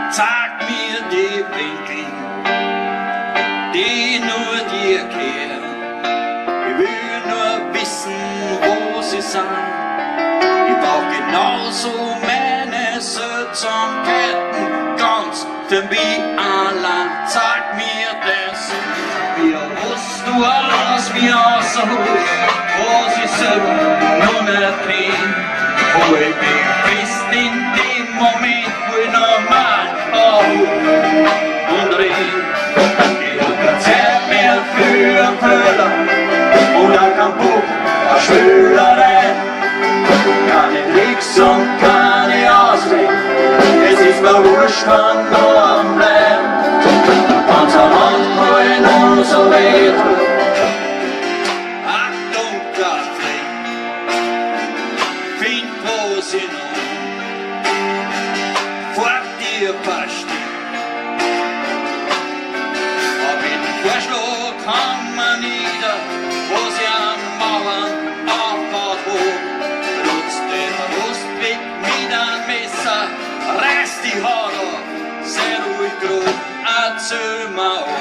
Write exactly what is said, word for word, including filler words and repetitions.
Sag mir die Winkel, die nur dir kehren. Ich will nur wissen, wo sie sind. Ich brauch genauso meine Seltsamkeiten, ganz für mich allein. Sag mir das, wie wusst du aus, wie außerhalb, wo sie selber noch nicht bin. Wo ich bin fest in dem Moment, wo ich normal auf und red. Ich hab keine Zeit mehr für einen Fehler oder kein Buch, eine Schwölerei. Keine Tricks und keine Ausreden, es ist mir wurscht, wann morgen bleibt. Wenn's am Anfang noch so weh tut, ein dunkler Fleck, find wo sie noch vor dir versteckt. Hab ich den Vorschlag, haben wir nieder, wo sie an Mauern aufbaut hoch. Nutzt den Rostweg mit einem Messer, reiß die Haut ab, sei ruhig grob, erzähl mir auf.